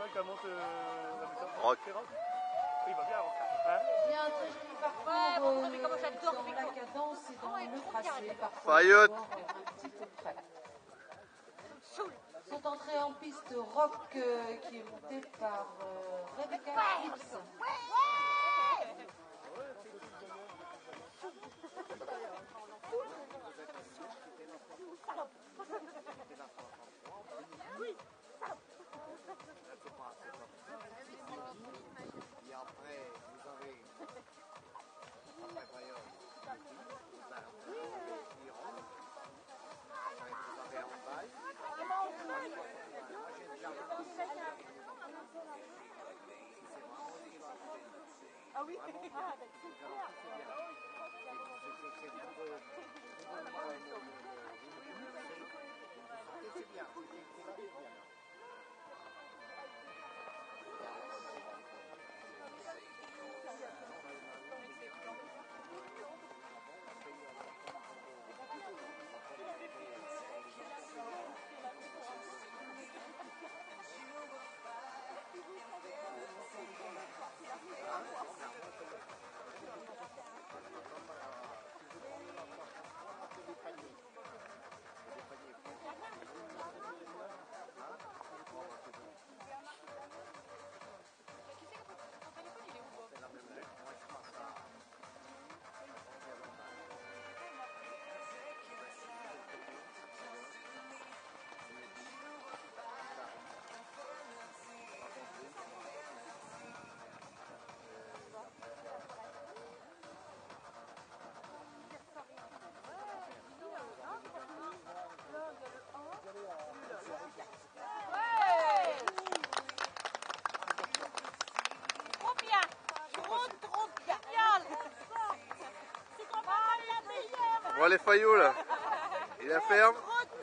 Comment la méthode Rock. Il va bien, Rock. Il y a un très joli parcours dans la cadence et dans le tracé. Fayotte. Un petit peu près. Sont entrés en piste Rock qui est montée par Rebecca Hibbs. Ah oui, c'est clair. On voit les faillots là. Il la ferme.